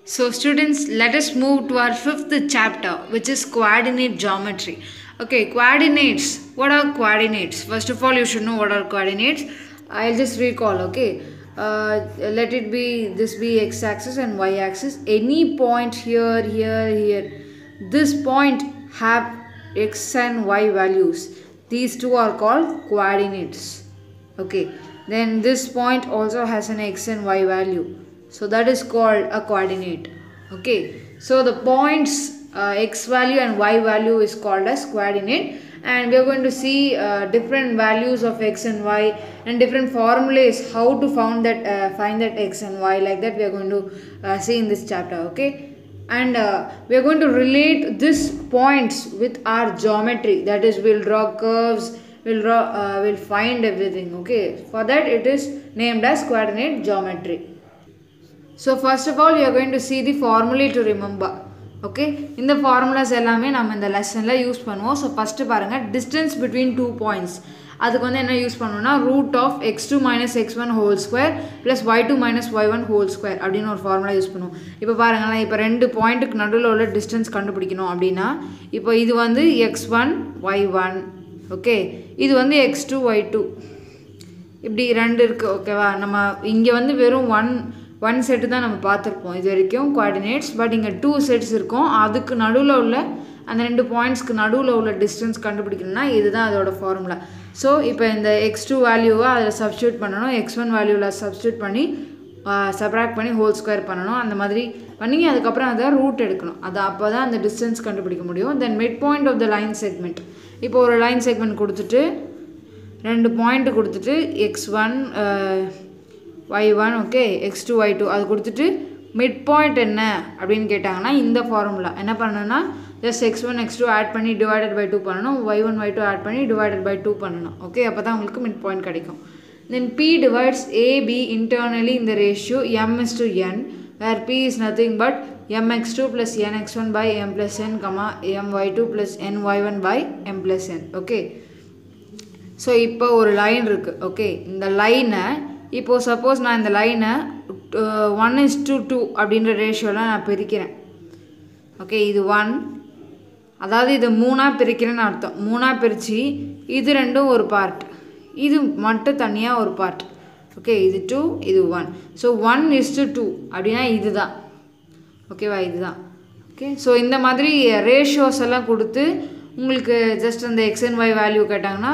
So students, let us move to our fifth chapter, which is coordinate geometry. Okay, coordinates. What are coordinates? First of all, you should know what are coordinates. I'll just recall, okay. Let it be, this be x-axis and y-axis. Any point here, here. This point have x and y values. These two are called coordinates. Okay, then this point also has an x and y value. So that is called a coordinate. Okay, so the points x value and y value is called as coordinate, and we are going to see different values of x and y and different formulas how to find that x and y, like that we are going to see in this chapter. Okay, and we are going to relate these points with our geometry, that is we'll draw curves, we'll find everything. Okay, for that it is named as coordinate geometry. So first of all, you are going to see the formula to remember. Okay, in the formulas எல்லாமே நம்ம இந்த லெசன்ல use பண்ணுவோம். So first பாருங்க, distance between two points. அதுக்கு வந்து என்ன use பண்ணுவோம்னா root of x2 minus x1 whole square plus y2 minus y1 whole square அப்படின்னு ஒரு ஃபார்முலா யூஸ் பண்ணுவோம். இப்போ பாருங்களேன், இப்போ ரெண்டு பாயிண்ட்டுக்கு நடுவில் உள்ள டிஸ்டன்ஸ் கண்டுபிடிக்கணும் அப்படின்னா இப்போ இது வந்து x1 y1, ஓகே, இது வந்து x2 y2, இப்படி ரெண்டு இருக்குது. ஓகேவா, நம்ம இங்கே வந்து வெறும் ஒன் செட்டு தான் நம்ம பார்த்துருப்போம் இது வரைக்கும் கோஆர்டினேட்ஸ், பட் இங்கே 2 செட்ஸ் இருக்கும். அதுக்கு நடுவில் உள்ள அந்த ரெண்டு பாயிண்ட்ஸ்க்கு நடுவில் உள்ள டிஸ்டன்ஸ் கண்டுபிடிக்கணும்னா இதுதான் அதோட ஃபார்முலா. ஸோ இப்போ இந்த x2 வேல்யூவை அதில் சப்ஸ்டியூட் பண்ணணும், x1 வேல்யூவில் சப்ஸ்டியூட் பண்ணி சப்ராக்ட் பண்ணி ஹோல் ஸ்கொயர் பண்ணணும். அந்த மாதிரி பண்ணி அதுக்கப்புறம் அதை ரூட் எடுக்கணும். அது அப்போ தான் அந்த டிஸ்டன்ஸ் கண்டுபிடிக்க முடியும். Then mid point of the line segment. இப்போ ஒரு லைன் செக்மெண்ட் கொடுத்துட்டு ரெண்டு பாயிண்ட் கொடுத்துட்டு x1 y1, okay, x2 y2 அது கொடுத்துட்டு மிட் பாயிண்ட் என்ன அப்படின்னு கேட்டாங்கன்னா இந்த ஃபார்முலா என்ன பண்ணணும்னா ஜஸ்ட் x1 x2 ஆட் பண்ணி டிவைடட் பை 2 பண்ணணும், y1 y2 ஆட் பண்ணி டிவைடட் பை 2 பண்ணணும். ஓகே, அப்போ தான் உங்களுக்கு மிட் பாயிண்ட் கிடைக்கும். Then p divides ab internally in the ratio m:n, where p is nothing but mx2 plus nx1 by m plus n, my2 plus ny1 by m plus n. Okay, so இப்போ ஒரு line இருக்குது. Okay, இந்த லைனை இப்போது suppose நான் இந்த லைனை 1:2 அப்படின்ற ரேஷியோவில் நான் பிரிக்கிறேன். ஓகே, இது 1, அதாவது இது 3ஆக பிரிக்கிறேன்னு அர்த்தம். 3ஆக பிரித்து இது ரெண்டும் ஒரு பார்ட், இது மட்டும் தனியாக ஒரு பார்ட். ஓகே, இது 2, இது 1. ஸோ 1:2 அப்படின்னா இது தான். ஓகேவா, இதுதான். ஓகே, ஸோ இந்த மாதிரி ரேஷியோஸ் எல்லாம் கொடுத்து உங்களுக்கு ஜஸ்ட் அந்த எக்ஸ் அண்ட் ஒய் வேல்யூ கேட்டாங்கன்னா,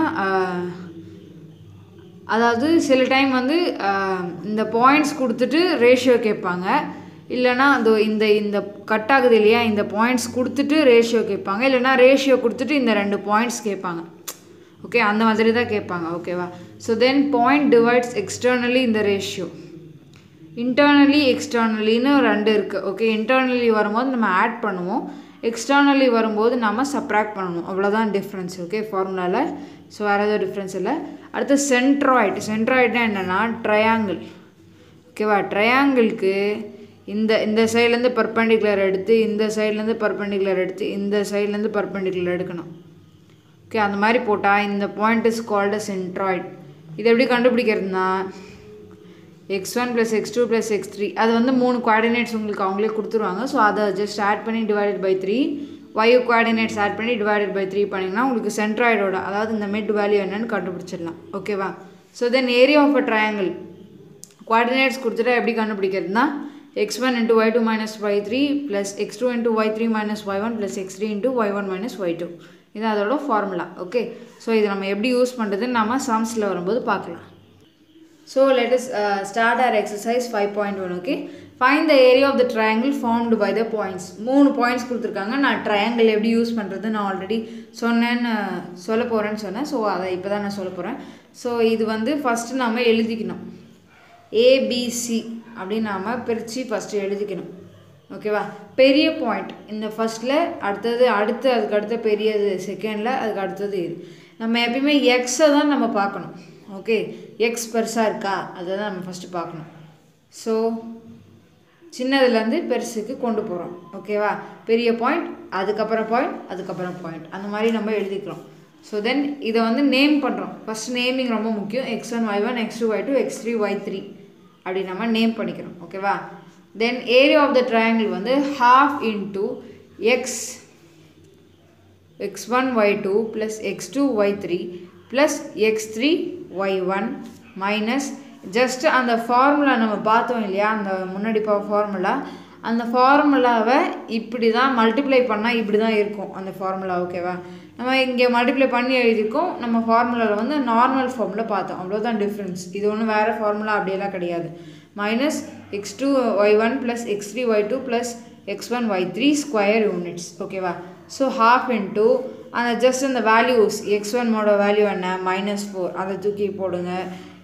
அதாவது சில டைம் வந்து இந்த பாயிண்ட்ஸ் கொடுத்துட்டு ரேஷியோ கேட்பாங்க, இல்லைனா அது இந்த கட் ஆகுது இல்லையா, இந்த பாயிண்ட்ஸ் கொடுத்துட்டு ரேஷியோ கேட்பாங்க, இல்லைனா ரேஷியோ கொடுத்துட்டு இந்த ரெண்டு பாயிண்ட்ஸ் கேட்பாங்க. ஓகே, அந்த மாதிரி தான் கேட்பாங்க. ஓகேவா, so then point divides externally இந்த ரேஷியோ. இன்டர்னலி எக்ஸ்டர்னலின்னு ரெண்டு இருக்குது. ஓகே, இன்டர்னலி வரும்போது நம்ம ஆட் பண்ணுவோம், எக்ஸ்டர்னலி வரும்போது நம்ம சப்ராக்ட் பண்ணணும், அவ்வளோதான் டிஃப்ரென்ஸ். ஓகே, ஃபார்முலாவில். ஸோ வேறு எதுவும் டிஃப்ரென்ஸ் இல்லை. அடுத்து சென்ட்ராய்ட்னா என்னென்னா ட்ரையாங்கிள். ஓகேவா, ட்ரையாங்கிளுக்கு இந்த சைட்லேருந்து பர்பெண்டிகுலர் எடுத்து இந்த சைட்லேருந்து பர்பெண்டிகுலர் எடுத்து இந்த சைட்லேருந்து பர்பெண்டிகுலர் எடுக்கணும். ஓகே, அந்த மாதிரி போட்டால் இந்த பாயிண்ட் இஸ் கால்டு சென்ட்ராய்ட். இது எப்படி கண்டுபிடிக்கிறதுனா x1 + x2 + x3, அது வந்து 3 கோஆர்டினேட்ஸ் உங்களுக்கு அவங்களே கொடுத்துருவாங்க. ஸோ அதை ஜஸ்ட் ஆட் பண்ணி divided by 3, y coordinates add பண்ணி டிவைடட் பை 3 பண்ணிங்கன்னா உங்களுக்கு சென்ட்ராய்டோட, அதாவது இந்த மிட் வேல்யூ என்னன்னு கண்டுபிடிச்சிடலாம். ஓகேவா, so then area of a triangle coordinates கொடுத்துட்டா எப்படி கண்டுபிடிக்கிறதுனா x1 × y2 - y3 + x2 × y3 - y1 + x3 × y1 - y2. இது அதோட ஃபார்முலா. ஓகே, ஸோ இது நம்ம எப்படி யூஸ் பண்ணுறதுன்னு நம்ம சம்ஸில் வரும்போது பார்க்கலாம். So let us start our exercise 5.1. okay, find the area of the triangle formed by the points. 3 points கொடுத்துருக்காங்க. நான் ட்ரையாங்கிள் எப்படி யூஸ் பண்ணுறது நான் ஆல்ரெடி சொல்ல போகிறேன்னு சொன்னேன். ஸோ அதை இப்போ தான் நான் சொல்ல போகிறேன். ஸோ இது வந்து ஃபஸ்ட்டு நாம் எழுதிக்கணும், ஏபிசி அப்படின்னு நாம் பிரித்து ஃபஸ்ட்டு எழுதிக்கணும். ஓகேவா, பெரிய பாயிண்ட் இந்த ஃபஸ்ட்டில், அடுத்து அதுக்கு அடுத்த பெரியது செகண்டில், அதுக்கு அடுத்தது இது. நம்ம எப்பயுமே எக்ஸை தான் நம்ம பார்க்கணும். ஓகே, எக்ஸ் பெருசாக இருக்கா அதை தான் நம்ம ஃபஸ்ட்டு பார்க்கணும். ஸோ சின்னதுலேருந்து பெருசுக்கு கொண்டு போகிறோம். ஓகேவா, பெரிய பாயிண்ட், அதுக்கப்புறம் பாயிண்ட், அதுக்கப்புறம் பாயிண்ட், அந்த மாதிரி நம்ம எழுதிக்கிறோம். ஸோ தென் இதை வந்து நேம் பண்ணுறோம். ஃபஸ்ட் நேமிங் ரொம்ப முக்கியம். x1 y1 x2 y2 x3 y3 அப்படி நம்ம நேம் பண்ணிக்கிறோம். ஓகேவா, then area of the triangle வந்து half into x1 y2 plus x2 y3 plus x3 y1 minus just அந்த ஃபார்முலா நம்ம பார்த்தோம் இல்லையா அந்த முன்னாடி ஃபார்முலா அந்த ஃபார்முலாவை இப்படி தான் மல்டிப்ளை பண்ணால் இப்படி தான் இருக்கும் அந்த ஃபார்முலா ஓகேவா நம்ம இங்கே மல்டிப்ளை பண்ணி எழுதியிருக்கோம் நம்ம ஃபார்முலாவில் வந்து நார்மல் ஃபார்முலா பார்த்தோம் அவ்வளோதான் டிஃப்ரென்ஸ் இது ஒன்றும் வேறு ஃபார்முலா அப்படியெல்லாம் கிடையாது minus x2 y1 plus x3 y2 plus x1 y3 square units ஓகேவா ஸோ half into அந்த ஜஸ்ட் அந்த வேல்யூஸ் x1 ஓட வேல்யூ என்ன -4 அதை தூக்கி போடுங்க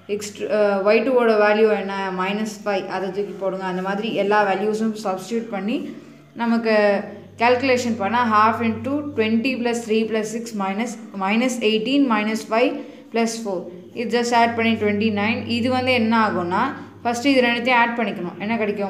y2 ஓட வேல்யூ என்ன -5 அதை தூக்கி போடுங்க அந்த மாதிரி எல்லா வேல்யூஸும் சப்ஸ்டியூட் பண்ணி நமக்கு calculation பண்ணால் half into 20 plus 3 plus 6 minus 18 minus 5 plus 4 இது just add பண்ணி 29 இது வந்து என்ன ஆகும்னா ஃபஸ்ட்டு இது ரெண்டுத்தையும் ஆட் பண்ணிக்கணும் என்ன கிடைக்கும்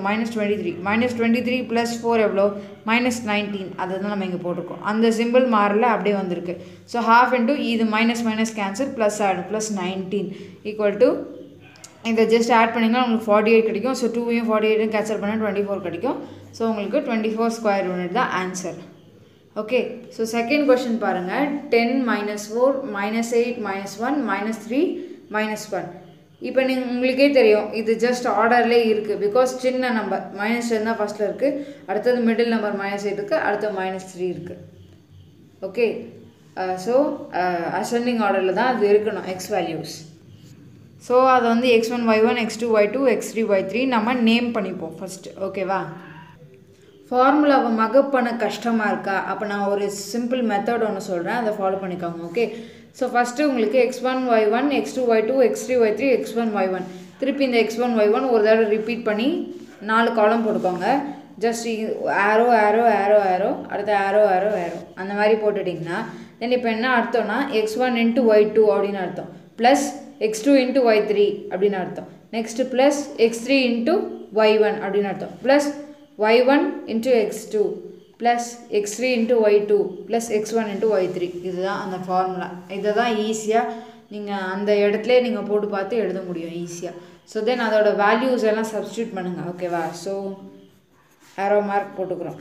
-23 plus 4 எவ்வளோ -19 அதை தான் நம்ம இங்கே போட்டிருக்கோம் அந்த சிம்பிள் மாறல அப்படியே வந்திருக்கு ஸோ half into இது minus கேன்சல் ப்ளஸ் ஆடும் ப்ளஸ் 19 ஈக்குவல் டு இதை ஜஸ்ட் ஆட் பண்ணிங்கன்னா உங்களுக்கு 48 கிடைக்கும் ஸோ 2ஐயும் 48ஐயும் கேன்சல் பண்ணால் 24 கிடைக்கும் ஸோ உங்களுக்கு 24 ஸ்கொயர் யூனிட் தான் answer okay so second question பாருங்கள் 10 -4 -8 -1 -3 -1 இப்போ உங்களுக்கே தெரியும் இது ஜஸ்ட் ஆர்டர்லேயே இருக்குது பிகாஸ் சின்ன நம்பர் -10 தான் ஃபஸ்ட்டில் இருக்குது அடுத்தது மிடில் நம்பர் -8 இருக்குது அடுத்தது -3 இருக்குது ஓகே ஸோ அசெண்டிங் ஆர்டரில் தான் அது இருக்கணும் எக்ஸ் வேல்யூஸ் ஸோ அதை வந்து x1 y1 x2 y2 x3 y3 நம்ம நேம் பண்ணிப்போம் ஃபஸ்ட்டு ஓகேவா ஃபார்முலாவை மகப் பண்ண கஷ்டமாக இருக்கா அப்போ நான் ஒரு சிம்பிள் மெத்தட் ஒன்று சொல்கிறேன் அதை ஃபாலோ பண்ணிக்கோங்க ஓகே ஸோ ஃபஸ்ட்டு உங்களுக்கு x1 y1 x2 y2 x3 y3 x1 y1 திருப்பி இந்த x1 y1 ஒரு தடவை ரிப்பீட் பண்ணி 4 காலம் போட்டுக்கோங்க ஜஸ்ட் ஆரோ ஆரோ ஆரோ ஆரோ அடுத்த ஆரோ ஆரோ ஆரோ அந்த மாதிரி போட்டுட்டிங்கன்னா தென் இப்போ என்ன அர்த்தம்னா x1 into y2 அப்படின்னு அர்த்தம் ப்ளஸ் x2 into y3 அப்படின்னு அர்த்தம் next plus x3 into y1 அப்படின்னு அர்த்தம் plus y1 into x2 plus x3 into y2 plus x1 into y3 இதுதான் அந்த ஃபார்முலா இதை தான் ஈஸியாக நீங்கள் அந்த இடத்துல நீங்கள் போட்டு பார்த்து எழுத முடியும் ஈஸியாக ஸோ தென் அதோட வேல்யூஸ் எல்லாம் சப்ஸ்டியூட் பண்ணுங்கள் ஓகேவா ஸோ ஆரோ மார்க் போட்டுக்கிறோம்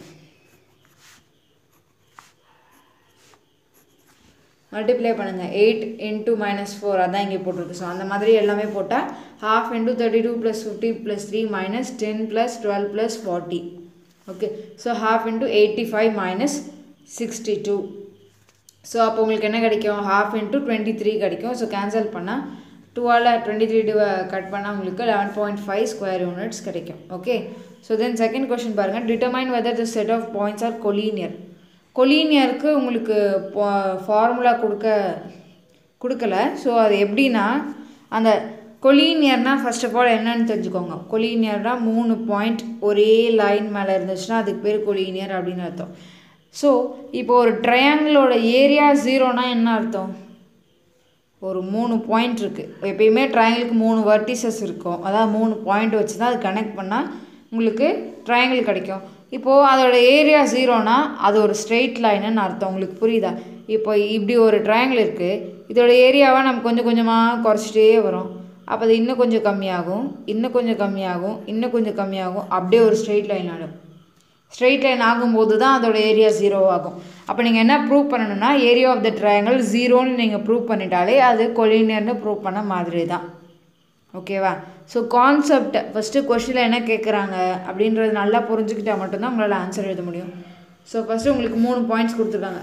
மல்டிப்ளை பண்ணுங்கள் 8 into -4 அதான் இங்கே போட்டிருக்கு ஸோ அந்த மாதிரி எல்லாமே போட்டால் half into 32 plus 50 plus 3 minus 10 plus 12 plus 40 okay so half into 85 minus 62 ஸோ அப்போ உங்களுக்கு என்ன கிடைக்கும் half into 23 கிடைக்கும் ஸோ கேன்சல் பண்ணால் 2ஆல் 23 கட் பண்ணால் உங்களுக்கு 11.5 ஸ்கொயர் யூனிட்ஸ் கிடைக்கும் okay so then second question பாருங்கள் determine whether the set of points are collinear கொலீனியருக்கு உங்களுக்கு ஃபார்முலா கொடுக்கல ஸோ அது எப்படின்னா அந்த கொலீனியர்னால் ஃபர்ஸ்ட் ஆஃப் ஆல் என்னன்னு தெரிஞ்சுக்கோங்க கொலீனியர்னால் 3 பாயிண்ட் ஒரே லைன் மேலே இருந்துச்சுன்னா அதுக்கு பேர் கொலீனியர் அப்படின்னு அர்த்தம் ஸோ இப்போ ஒரு ட்ரையாங்கிளோட ஏரியா 0னா என்ன அர்த்தம் ஒரு 3 பாயிண்ட் இருக்குது எப்பயுமே ட்ரையாங்கிளுக்கு 3 வெர்டிசஸ் இருக்கும் அதாவது 3 பாயிண்ட் வச்சு தான் அது கனெக்ட் பண்ணால் உங்களுக்கு ட்ரையாங்கிள் கிடைக்கும் இப்போது அதோட ஏரியா 0னா அது ஒரு ஸ்ட்ரெயிட் லைனுன்னு அர்த்தம் உங்களுக்கு புரியுதா இப்போ இப்படி ஒரு ட்ரையாங்கிள் இருக்குது இதோட ஏரியாவை நம்ம கொஞ்சம் கொஞ்சமாக குறைச்சிட்டே வரோம் அப்போ அது இன்னும் கொஞ்சம் கம்மியாகும் இன்னும் கொஞ்சம் கம்மியாகும் இன்னும் கொஞ்சம் கம்மியாகும் அப்படியே ஒரு ஸ்ட்ரெயிட் லைன் ஆகும் ஸ்ட்ரெயிட் லைன் ஆகும்போது தான் அதோட ஏரியா 0 ஆகும் அப்போ நீங்கள் என்ன ப்ரூவ் பண்ணணும்னா ஏரியா ஆஃப் த ட்ரையாங்கிள் 0ன்னு நீங்கள் ப்ரூவ் பண்ணிட்டாலே அது கொலீனியர்னு ப்ரூவ் பண்ண மாதிரி தான் ஓகேவா ஸோ கான்செப்ட் ஃபஸ்ட்டு கொஸ்டினில் என்ன கேட்குறாங்க அப்படின்றது நல்லா புரிஞ்சுக்கிட்டால் மட்டும்தான் உங்களால் ஆன்சர் எழுத முடியும் ஸோ ஃபஸ்ட்டு உங்களுக்கு 3 பாயிண்ட்ஸ் கொடுத்துருக்காங்க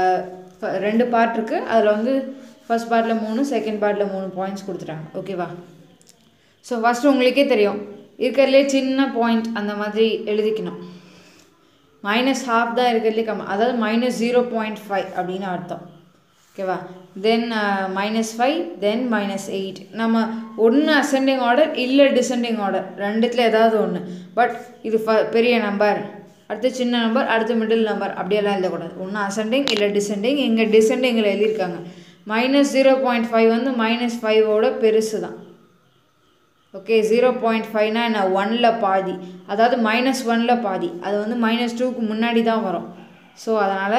2 பார்ட் இருக்குது அதில் வந்து ஃபர்ஸ்ட் பார்ட்டில் 3 செகண்ட் பார்ட்டில் 3 பாயிண்ட்ஸ் கொடுத்துட்டாங்க ஓகேவா ஸோ ஃபஸ்ட்டு உங்களுக்கே தெரியும் இருக்கிறதுலே சின்ன பாயிண்ட் அந்த மாதிரி எழுதிக்கணும் -12 தான் இருக்கிறதுலே கம்மி அதாவது -0.5 அப்படின்னு அர்த்தம் ஓகேவா தென் -5 தென் -8 நம்ம ஒன்று அசெண்டிங் ஆர்டர் இல்லை டிசெண்டிங் ஆர்டர் ரெண்டுத்தில் ஏதாவது ஒன்று பட் இது பெரிய நம்பர் அடுத்து சின்ன நம்பர் அடுத்து மிடில் நம்பர் அப்படியெல்லாம் எழுதக்கூடாது ஒன்று அசெண்டிங் இல்லை டிசெண்டிங் இங்கே டிசெண்டிங்கில் எழுதியிருக்காங்க -0.5 வந்து -5ஓட பெருசு தான் ஓகே 0.5னா என்ன 1ல் பாதி அதாவது -1ல் பாதி அது வந்து -2க்கு முன்னாடி தான் வரும் ஸோ அதனால்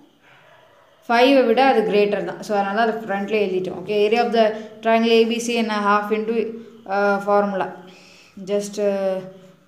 5 விட அது கிரேட்டர் தான் ஸோ அதனால் அது ஃப்ரண்ட்லேயே எழுதிட்டோம் okay area of the triangle ABC என்ன half into ஃபார்முலா ஜஸ்ட்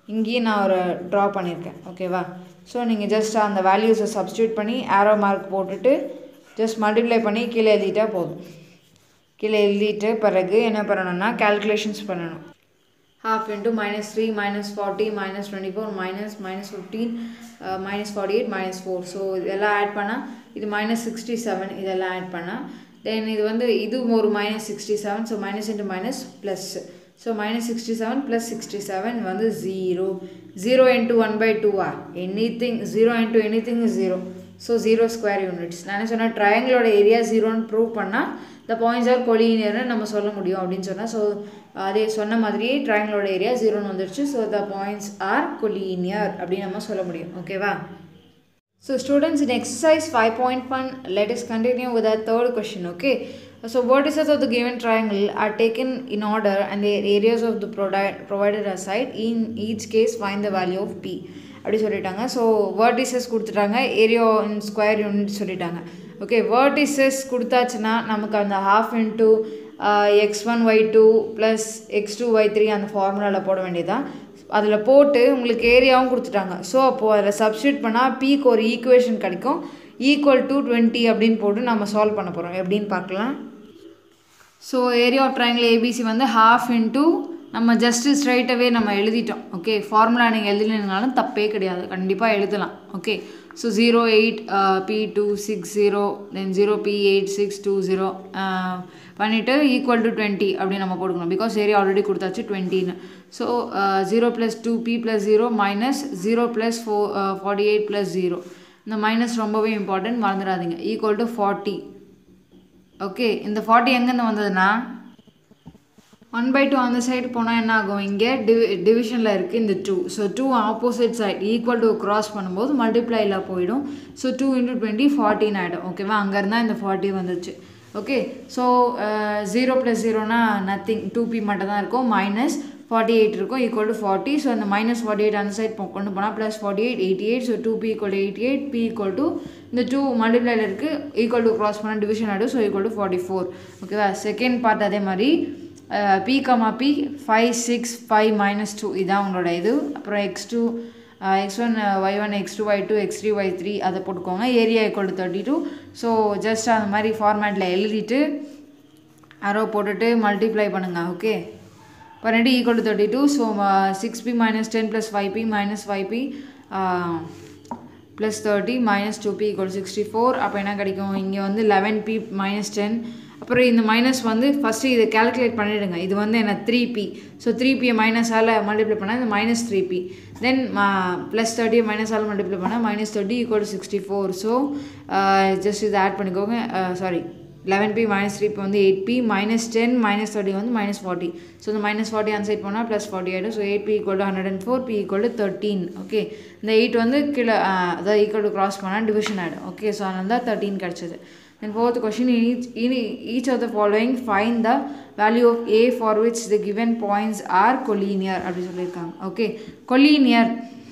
இங்கேயும் நான் ஒரு ட்ரா பண்ணியிருக்கேன். ஓகேவா? ஸோ நீங்கள் ஜஸ்ட் அந்த வேல்யூஸை சப்ஸ்டியூட் பண்ணி ஆரோ மார்க் போட்டுட்டு ஜஸ்ட் மல்டிப்ளை பண்ணி கீழே எழுதிட்டா போதும். கீழே எழுதிட்டு பிறகு என்ன பண்ணணும்னா கால்குலேஷன்ஸ் பண்ணணும். half into minus 3 minus 40 minus 24 minus 15 minus 48 minus 4. So இதெல்லாம் ஆட் பண்ணால் இது minus 67 இதெல்லாம் ஆட் பண்ணால் தென் இது வந்து இது ஒரு minus 67. So minus into minus plus. So minus 67 plus 67 வந்து 0. 0 into 1 by 2 anything 0 into anything is 0. So 0 square units. நான் என்ன சொன்னேன், ட்ரையாங்கிளோட ஏரியா 0ன்னு ப்ரூவ் பண்ணால் the points are collinear நம்ம சொல்ல முடியும் அப்படின்னு சொன்னால். ஸோ அதே சொன்ன மாதிரியே ட்ரையாங்கிளோட ஏரியா 0ன்னு வந்துருச்சு. So the points are collinear அப்படின்னு நம்ம சொல்ல முடியும். ஓகேவா? So students, in exercise 5.1 let us continue with our third question. Okay, so vertices of the given triangle are taken in order and the areas of the provided aside. In each case find the value of p அப்படி சொல்லிட்டாங்க. So vertices கொடுத்துட்டாங்க, area in square unit சொல்லிட்டாங்க. Okay, vertices கொடுத்தாச்சுன்னா நமக்கு அந்த half into x1 y2 plus x2 y3 அந்த ஃபார்முலாவில் போட வேண்டியதான். அதில் போட்டு உங்களுக்கு ஏரியாவும் கொடுத்துட்டாங்க. ஸோ அப்போது அதில் சப்ஸ்டியூட் பண்ணால் பீக்கு ஒரு ஈக்குவேஷன் கிடைக்கும். ஈக்குவல் டு 20 அப்படின்னு போட்டு நம்ம சால்வ் பண்ண போகிறோம். எப்படின்னு பார்க்கலாம். So area of triangle ABC வந்து half into நம்ம ஜஸ்ட்டு ஸ்ட்ரைட்டாகவே நம்ம எழுதிட்டோம். ஓகே, ஃபார்முலா நீங்கள் எழுதினாலும் தப்பே கிடையாது, கண்டிப்பாக எழுதலாம். ஓகே, ஸோ 08 P260 தென் 0P8620 பண்ணிவிட்டு ஈக்குவல் டு 20 அப்படின்னு நம்ம போட்டுக்கணும். பிகாஸ் ஏரியா ஆல்ரெடி கொடுத்தாச்சு 20ன்னு. So 0 + 2P + 0 minus 0 + 48 + 0. இந்த மைனஸ் ரொம்பவே இம்பார்ட்டன்ட், மறந்துடாதீங்க. Equal to 40. ஓகே, இந்த 40 எங்கேருந்து வந்ததுன்னா 1/2 அந்த சைடு போனால் என்ன ஆகும், இங்கே டிவிஷனில் இருக்குது இந்த 2. So 2 opposite side equal to cross பண்ணும்போது மல்டிப்ளைல போயிடும். ஸோ 2 × 20 14 ஆகிடும். ஓகேவா? அங்கே இருந்தால் இந்த 40 வந்துச்சு. ஓகே, ஸோ 0 + 0னா நத்திங், 2p மட்டும் தான் இருக்கும். minus 48 இருக்கும், ஈக்குவல் டு 40. ஸோ அந்த -48 அந்த சைட் கொண்டு போனால் ப்ளஸ் 48 88. ஸோ 2p = 88, p = இந்த 2 மல்டிப்ளைல இருக்குது, ஈக்குவல் டு கிராஸ் பண்ணால் டிவிஷன் ஆகிடும். So equal to 44. ஓகேவா? செகண்ட் பார்ட் அதே மாதிரி p, p 5 6 5 -2 இதான் உங்களோட இது. அப்புறம் x2 x1 y1 x2 y2 x3 y3 அதை போட்டுக்கோங்க. Area equal to 32. So just அந்த மாதிரி ஃபார்மேட்டில் எழுதிட்டு அரோ போட்டுட்டு மல்டிப்ளை பண்ணுங்கள். ஓகே, பண்ணிட்டு equal to 32. So 6p - 10 + 5p - 5p + 30 - 2p = 64. அப்போ என்ன கிடைக்கும், இங்கே வந்து 11p - 10. அப்புறம் இந்த மைனஸ் வந்து ஃபஸ்ட்டு இதை கேல்குலேட் பண்ணிவிடுங்க. இது வந்து என்ன 3p. ஸோ 3p மைனஸால் மல்டிப்ளை பண்ணால் இந்த -3p. தென் +30 மைனஸால் மல்டிப்ளை பண்ணால் -30 = 64. ஸோ ஜஸ்ட் இதை ஆட் பண்ணிக்கோங்க. சாரி, 11p - 3p வந்து 8p -10 -30 வந்து -40. ஸோ இந்த -40 அந்த சைட் போனால் +40 ஆகிடும். So 8p = 104, p = 13. ஓகே, இந்த 8 வந்து கீழே அதாவது ஈக்குவல் டு கிராஸ் பண்ணால் டிவிஷன் ஆகிடும். ஓகே, ஸோ அதனால தான் 13 கிடச்சிது. Then fourth question, in each of the following find the value of a for which the given points are collinear அப்படி சொல்லியிருக்காங்க. Okay, collinear.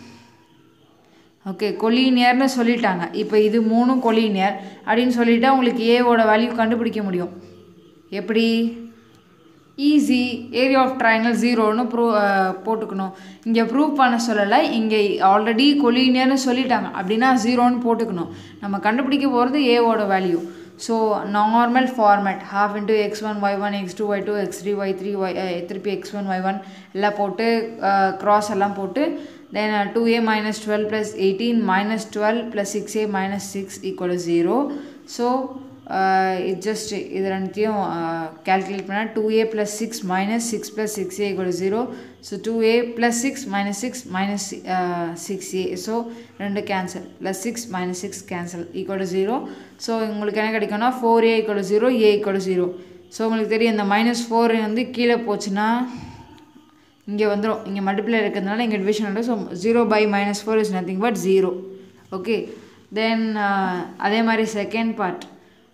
ஓகே, கொலீனியர்னு சொல்லிட்டாங்க. இப்போ இது 3 கொலீனியர் அப்படின்னு சொல்லிட்டா உங்களுக்கு ஏவோட வேல்யூ கண்டுபிடிக்க முடியும். எப்படி? ஈஸி. ஏரியா ஆஃப் ட்ரையாங்கிள் 0ன்னு போட்டுக்கணும். இங்கே ப்ரூவ் பண்ண சொல்லலை, இங்கே ஆல்ரெடி கொலீனியர்னு சொல்லிட்டாங்க அப்படின்னா 0ன்னு போட்டுக்கணும். நம்ம கண்டுபிடிக்க போகிறது ஏவோட value. So normal format half into x1 y1 x2 y2 x3 y3 திருப்பி x1 y1 எல்லாம் போட்டு க்ராஸ் எல்லாம் போட்டு தென் 2a - 12 + 18 - 12 + 6a - 6 = 0. ஸோ இது ஜஸ்ட் இது ரெண்டுத்தையும் கேல்குலேட் பண்ணால் 2a + 6 - 6 + 6a = 0. So 2a + 6 - 6 - 6a. So ரெண்டு கேன்சல், +6 - 6 கேன்சல் = 0. ஸோ உங்களுக்கு என்ன கிடைக்கும்னா 4a = 0, a = 0. ஸோ உங்களுக்கு தெரியும் இந்த -4 வந்து கீழே போச்சுன்னா இங்கே வந்துடும். இங்கே மல்டிப்ளை இருக்கிறதுனால இங்கே டிவிஷன் ஆகிடும். So 0/-4 is nothing but 0. Okay, then அதே மாதிரி செகண்ட் பார்ட்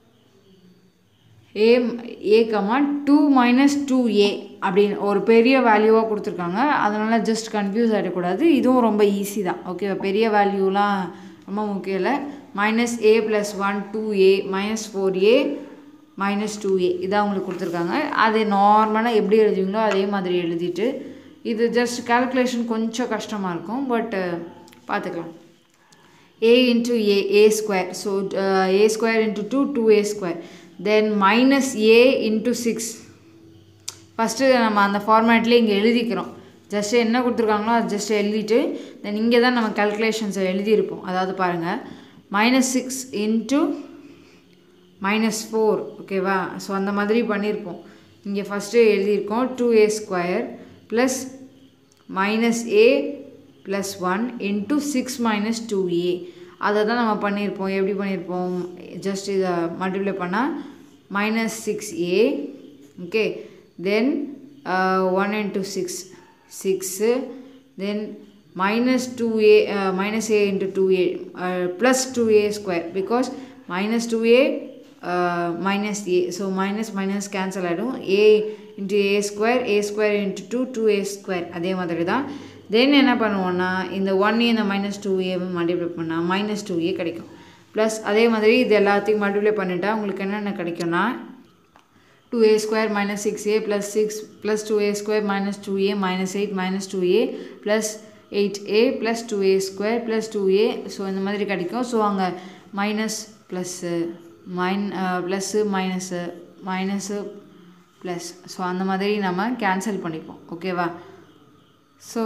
a 2 - 2a அப்படின்னு ஒரு பெரிய வேல்யூவாக கொடுத்துருக்காங்க. அதனால் ஜஸ்ட் கன்ஃபியூஸ் ஆகிடக்கூடாது. இதுவும் ரொம்ப ஈஸி தான். ஓகே, பெரிய வேல்யூலாம் ரொம்ப முக்கியம் இல்லை. -a + 1 2a -4a -2a இதான் உங்களுக்கு கொடுத்துருக்காங்க. அது நார்மலாக எப்படி எழுதுவீங்களோ அதே மாதிரி எழுதிட்டு இது ஜஸ்ட் கால்குலேஷன் கொஞ்சம் கஷ்டமாக இருக்கும், பட் பார்த்துக்கலாம். a into a square, so a square into 2, 2a square, then minus a into 6. First நம்ம அந்த ஃபார்மேட்லேயே இங்கே எழுதிக்கிறோம். ஜஸ்ட்டு என்ன கொடுத்துருக்காங்களோ அது ஜஸ்ட் எழுதிட்டு தென் இங்கே தான் நம்ம கால்குலேஷன்ஸை எழுதியிருப்போம். அதாவது பாருங்கள், -6 into -4, ஓகேவா? ஸோ அந்த மாதிரி பண்ணியிருப்போம். இங்கே ஃபஸ்ட்டு எழுதியிருக்கோம் 2a square plus -a plus 1 into 6 minus 2a. அதை தான் நம்ம பண்ணியிருப்போம். எப்படி பண்ணியிருப்போம்? ஜஸ்ட் இதை மல்டிப்ளை பண்ணால் -6a, okay, then 1 into 6, 6, then -2a, -a into 2a plus 2a square, because -2a minus a, so minus cancel ஆகிடும். a into a square into 2, 2a square. அதே மாதிரி தான். தென் என்ன பண்ணுவோன்னா இந்த 1a இந்த -2a மல்டிப்ளை பண்ணால் -2a கிடைக்கும். ப்ளஸ் அதே மாதிரி இது எல்லாத்தையும் மல்டிப்ளை பண்ணிட்டா உங்களுக்கு என்னென்ன கிடைக்கும்னா 2a square minus 6a plus 6 plus 2a square minus 2a minus 8 minus 2a plus 8a plus 2a square plus 2a. So இந்த மாதிரி கிடைக்கும். ஸோ அங்கே minus plus plus minus minus plus, so அந்த மாதிரி நம்ம கேன்சல் பண்ணிப்போம், ஓகேவா? ஸோ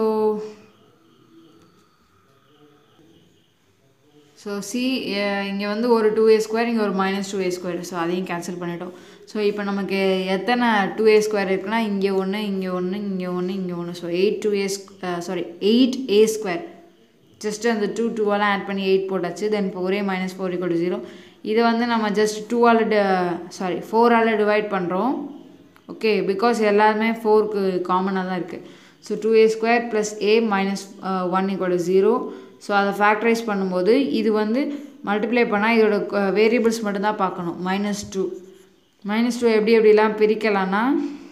சி இங்கே வந்து ஒரு 2a ஸ்கொயர், இங்கே ஒரு -2a ஸ்கொயர், ஸோ அதையும் கேன்சல் பண்ணிட்டோம். ஸோ இப்போ நமக்கு எத்தனை 2a ஸ்கொயர் இருக்குன்னா இங்கே ஒன்று, இங்கே ஒன்று, இங்கே ஒன்று, இங்கே ஒன்று. So 8a square. ஜஸ்ட் அந்த 2 ஆட் பண்ணி 8 போட்டாச்சு. தென் 4a minus 4 = 0. இதை வந்து நம்ம ஜஸ்ட் 4ஆல் டிவைட் பண்ணுறோம், ஓகே, பிகாஸ் எல்லாருமே 4க்கு காமனாக தான் இருக்குது. So 2a square plus a minus 1 = 0. So அதை ஃபேக்டரைஸ் பண்ணும்போது இது வந்து மல்டிப்ளை பண்ணால் இதோட வேரியபிள்ஸ் மட்டும்தான் பார்க்கணும். -2 எப்படிலாம் பிரிக்கலாம்னா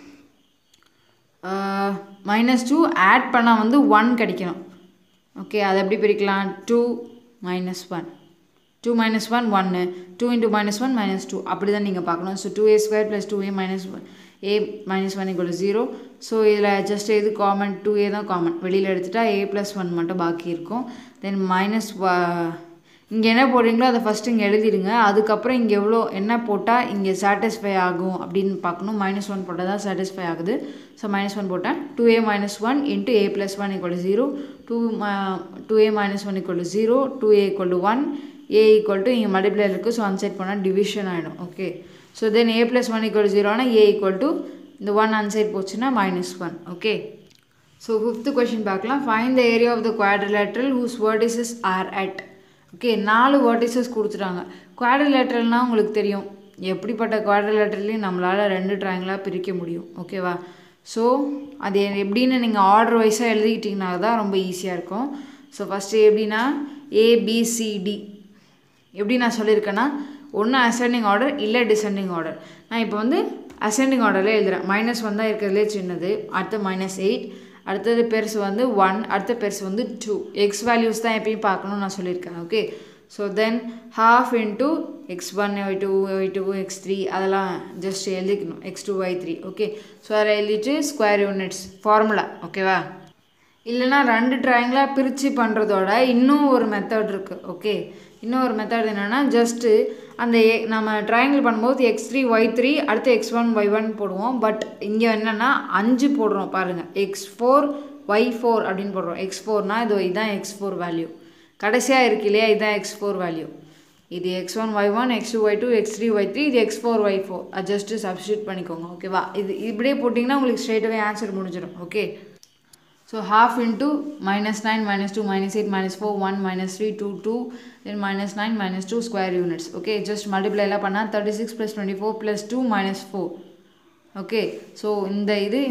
-2 ஆட் பண்ணால் வந்து 1 கிடைக்கணும், ஓகே. அதை எப்படி பிரிக்கலாம்? 2 minus 1, 2 minus 1 1, 2 into -1 -2, அப்படி தான் நீங்கள் பார்க்கணும். So 2a square plus 2a minus 1 = 0. So இதில் ஜஸ்ட் எது காமன்? 2a தான் காமன். வெளியில் எடுத்துகிட்டா a + 1 மட்டும் பாக்கி இருக்கும். தென் இங்கே என்ன போடுறீங்களோ அதை ஃபஸ்ட்டு இங்கே எழுதிடுங்க. அதுக்கப்புறம் இங்கே என்ன போட்டால் இங்கே சாட்டிஸ்ஃபை ஆகும் அப்படின்னு பார்க்கணும். -1 போட்டால் தான் சாட்டிஸ்ஃபை ஆகுது. ஸோ -1 போட்டால் 2a minus 1 into a plus 1 = 0, 2a minus 1 = 0, 2a = 1, a = இங்கே மல்டிப்ளை இருக்குது. ஸோ அன்சைட் போனால் டிவிஷன் ஆகிடும், okay. So then a plus 1 = 0 ஆனால் a = இந்த 1 அன்சைட் போச்சுன்னா -1, ஓகே. ஸோ 5th question பார்க்கலாம். Find the area of the quadrilateral whose vertices are at, okay. 4 vertices கொடுத்துட்டாங்க. குவாட்ரிலேட்ரல்னால் உங்களுக்கு தெரியும் எப்படிப்பட்ட குவாட்ரிலேட்ரலையும் நம்மளால் 2 ட்ரையாங்கிளாக பிரிக்க முடியும், ஓகேவா? ஸோ அது எப்படின்னு நீங்கள் ஆர்டர் வைஸாக எழுதிக்கிட்டிங்கன்னா தான் ரொம்ப ஈஸியாக இருக்கும். ஸோ ஃபஸ்ட்டு எப்படின்னா ABCD எப்படி நான் சொல்லியிருக்கேன்னா ஒன்று அசெண்டிங் ஆர்டர் இல்லை டிசெண்டிங் ஆர்டர். நான் இப்போ வந்து அசெண்டிங் ஆர்டரில் எழுதுகிறேன். -1 தான் இருக்கிறதுலே சின்னது, அடுத்து -8, அடுத்தது பெருசு வந்து 1, அடுத்த பெருசு வந்து 2. எக்ஸ் வேல்யூஸ் தான் எப்பயும் பார்க்கணும்னு நான் சொல்லியிருக்கேன், ஓகே. ஸோ தென் ½ into x1 y2 y2 x3 அதெல்லாம் ஜஸ்ட் எழுதிக்கணும், x2 y3, ஓகே. ஸோ அதில் எழுதிட்டு ஸ்கொயர் யூனிட்ஸ் ஃபார்முலா, ஓகேவா? இல்லைனா 2 ட்ரையாங்கிளாக பிரித்து பண்ணுறதோட இன்னும் ஒரு மெத்தட் இருக்குது, ஓகே. இன்னும் ஒரு மெத்தட் என்னென்னா ஜஸ்ட்டு அந்த நம்ம ட்ரையாங்கிள் பண்ணும்போது x3 y3 அடுத்து x1 y1 போடுவோம். பட் இங்கே என்னென்னா 5 போடுறோம் பாருங்கள், x4 y4 அப்படின்னு போடுறோம். x4னால் இதுதான் x4 வேல்யூ, கடைசியாக இருக்கு இல்லையா, இதுதான் x4 வேல்யூ. இது x1 y1 x2 y2 x3 y3, இது x4 y4. அது ஜஸ்ட்டு சப்ஸ்டியூட் பண்ணிக்கோங்க, ஓகேவா? இது இப்படியே போட்டிங்கன்னா உங்களுக்கு ஸ்ட்ரெயிட்டாகவே ஆன்சர் முடிஞ்சிடும், okay. So ½ into -9 -2 -8 -4 1 -3 2 2, then -9 -2 square units, okay. Just multiply எல்லாம் பண்ணால் 36 + 24 + 2 -4, okay. So இந்த இது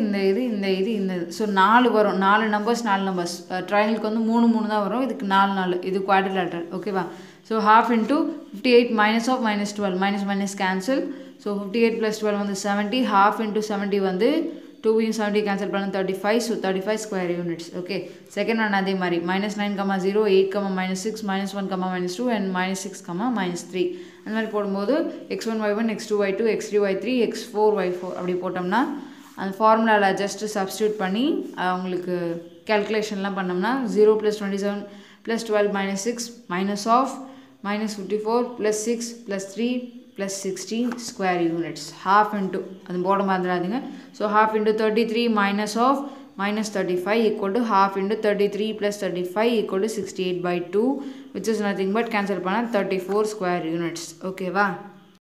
ஸோ 4 வரும், 4 நம்பர்ஸ் ட்ரையாங்கிளுக்கு வந்து 3 தான் வரும். இதுக்கு 4 இது குவாட்ரிலேட்ரல், ஓகேவா? So ½ into 58 -12 minus cancel. So 58 + 12 வந்து 70, ½ into 70 வந்து 2 70 கேன்சல் பண்ண 35. So 35 square units, okay. Second one அதே மாதிரி -9, 0, 8, -6, -1, -2 and -6, -3 அந்த மாதிரி போடும்போது x1 y1 x2 y2 x3 y3 x4 y4 அப்படி போட்டோம்னா அந்த ஃபார்முலாவில் ஜஸ்ட்டு சப்ஸ்டியூட் பண்ணி அவங்களுக்கு கேல்குலேஷன்லாம் பண்ணோம்னா 0 + 27 + 12 - 6 -54 + 6 + 3 + 16 square units. Half into அது போட மாதிராதுங்க. So half into 33 -35 equal to half into 33 + 35 equal to 68/2, which is nothing but cancel பண்ணால் 34 square units. ஓகேவா?